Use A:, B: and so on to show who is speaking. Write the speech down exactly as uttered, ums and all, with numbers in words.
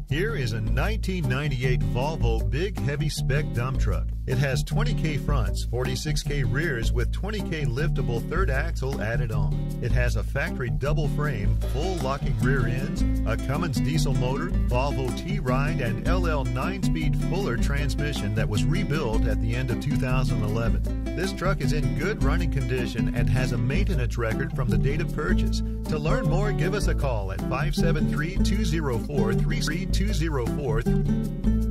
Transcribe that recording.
A: Here is a nineteen ninety-eight Volvo big heavy spec dump truck. It has twenty K fronts, forty-six K rears with twenty K liftable third axle added on. It has a factory double frame, full locking rear ends, a Cummins diesel motor, Volvo T-Ride, and L L nine-speed Fuller transmission that was rebuilt at the end of two thousand eleven. This truck is in good running condition and has a maintenance record from the date of purchase. To learn more, give us a call at five seven three, two zero four, three three two zero four.